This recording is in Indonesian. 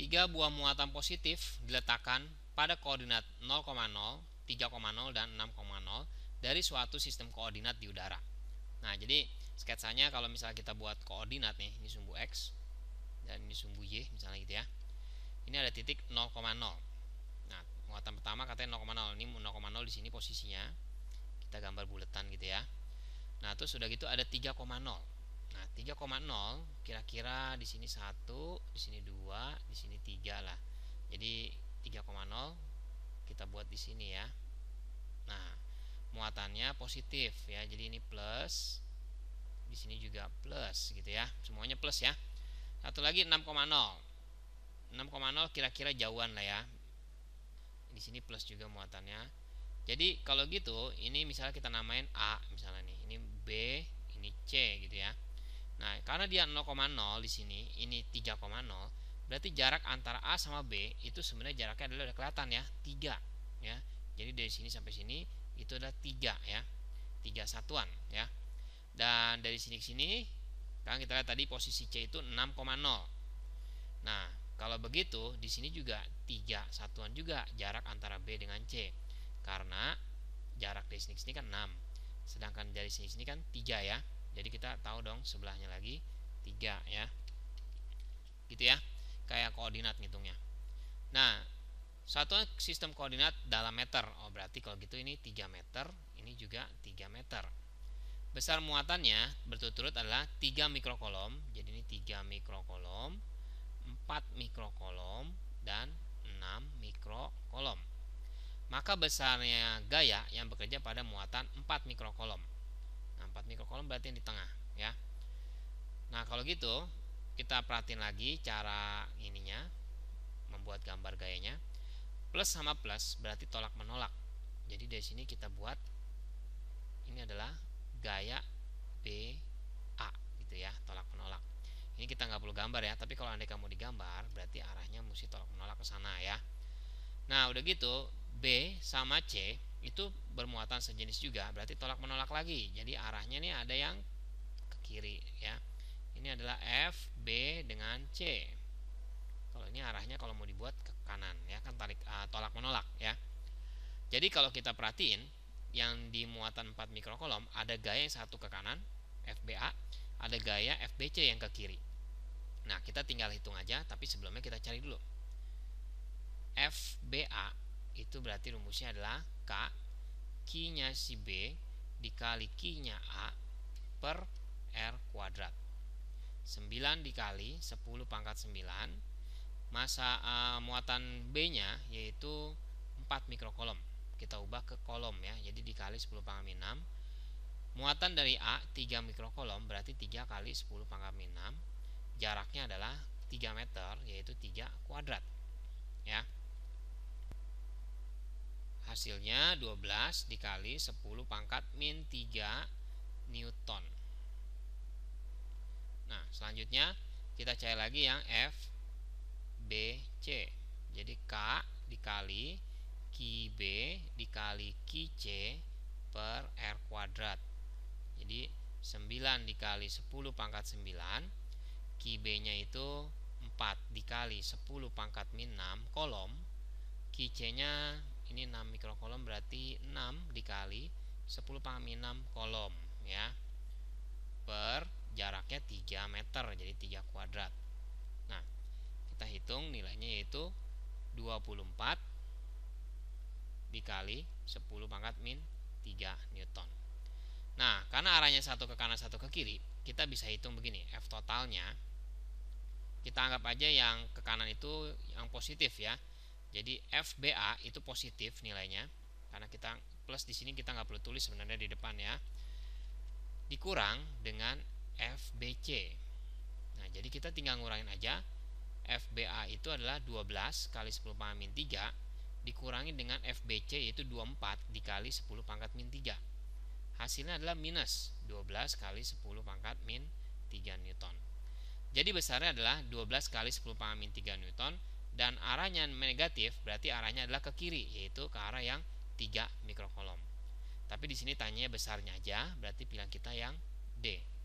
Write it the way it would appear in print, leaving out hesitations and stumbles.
3 buah muatan positif diletakkan pada koordinat 0,0, 3,0, dan 6,0 dari suatu sistem koordinat di udara. Nah, jadi sketsanya kalau misalnya kita buat koordinat nih, ini sumbu X dan ini sumbu Y misalnya gitu ya. Ini ada titik 0,0. Nah, muatan pertama katanya 0,0. Ini 0,0 di sini posisinya. Kita gambar buletan gitu ya. Nah, terus sudah gitu ada 3,0. Nah, 3,0 kira-kira di sini 1, di sini 2, di sini 3 lah. Jadi 3,0 kita buat di sini ya. Nah, muatannya positif ya. Jadi ini plus. Di sini juga plus gitu ya. Semuanya plus ya. Satu lagi 6,0. 6,0 kira-kira jauhan lah ya. Di sini plus juga muatannya. Jadi kalau gitu, ini misalnya kita namain A misalnya nih. Ini B, ini C gitu ya. Nah, karena dia 0,0 di sini, ini 3,0, berarti jarak antara A sama B itu sebenarnya jaraknya adalah udah kelihatan ya, 3 ya. Jadi dari sini sampai sini itu adalah 3 ya. 3 satuan ya. Dan dari sini ke sini kan kita lihat tadi posisi C itu 6,0. Nah, kalau begitu di sini juga 3 satuan juga jarak antara B dengan C. Karena jarak dari sini ke sini kan 6. Sedangkan dari sini ke sini kan 3 ya. Jadi kita tahu dong sebelahnya lagi 3 ya. Gitu ya. Kayak koordinat ngitungnya. Nah, satuan sistem koordinat dalam meter. Oh, berarti kalau gitu ini 3 meter, ini juga 3 meter. Besar muatannya berturut-turut adalah 3 mikrokolom. Jadi ini 3 mikrokolom, 4 mikrokolom, dan 6 mikrokolom. Maka besarnya gaya yang bekerja pada muatan 4 mikrokolom. Nah, 4 mikrokolom berarti yang di tengah ya. Nah, kalau gitu kita perhatiin lagi cara ininya, membuat gambar gayanya. Plus sama plus berarti tolak menolak. Jadi dari sini kita buat ini adalah gaya BA gitu ya, tolak menolak. Ini kita nggak perlu gambar ya, tapi kalau andai kamu digambar berarti arahnya mesti tolak menolak ke sana ya. Nah, udah gitu B sama C itu bermuatan sejenis juga, berarti tolak menolak lagi. Jadi arahnya nih ada yang ke kiri ya. Ini adalah F, B dengan C. Kalau ini arahnya kalau mau dibuat ke kanan ya, kan tolak menolak ya. Jadi kalau kita perhatiin yang di muatan 4 mikrokolom ada gaya yang satu ke kanan FBA, ada gaya FBC yang ke kiri. Nah, kita tinggal hitung aja, tapi sebelumnya kita cari dulu. FBA itu berarti rumusnya adalah K Q-nya si B dikali Q-nya A per R kuadrat. 9 dikali 10 pangkat 9. Masa muatan B-nya yaitu 4 mikrokolom. Kita ubah ke kolom ya. Jadi dikali 10 pangkat 6. Muatan dari A 3 mikrokolom berarti 3 kali 10 pangkat 6. Jaraknya adalah 3 meter yaitu 3 kuadrat. Ya. Hasilnya 12 dikali 10 pangkat min 3 Newton. Nah, selanjutnya kita cari lagi yang F, B, C. Jadi K dikali QB dikali QC per R kuadrat. Jadi 9 dikali 10 pangkat 9. QB-nya itu 4 dikali 10 pangkat min 6 kolom. QC-nya ini 6 mikrokolom berarti 6 dikali 10 pangkat min 6 kolom ya. Per jaraknya 3 meter jadi 3 kuadrat. Nah, kita hitung nilainya yaitu 24 dikali 10 pangkat min 3 Newton. Nah, karena arahnya satu ke kanan satu ke kiri, kita bisa hitung begini, F totalnya kita anggap aja yang ke kanan itu yang positif ya. Jadi FBA itu positif nilainya, karena kita plus di sini kita nggak perlu tulis sebenarnya di depan ya. Dikurang dengan FBC. Nah, jadi kita tinggal ngurangin aja. FBA itu adalah 12 kali 10 pangkat min 3 dikurangi dengan FBC yaitu 24 dikali 10 pangkat min 3. Hasilnya adalah minus 12 kali 10 pangkat min 3 Newton. Jadi besarnya adalah 12 kali 10 pangkat min 3 Newton. Dan arahnya negatif berarti arahnya adalah ke kiri, yaitu ke arah yang 3 mikrokolom. Tapi di sini tanyanya besarnya aja, berarti pilihan kita yang D.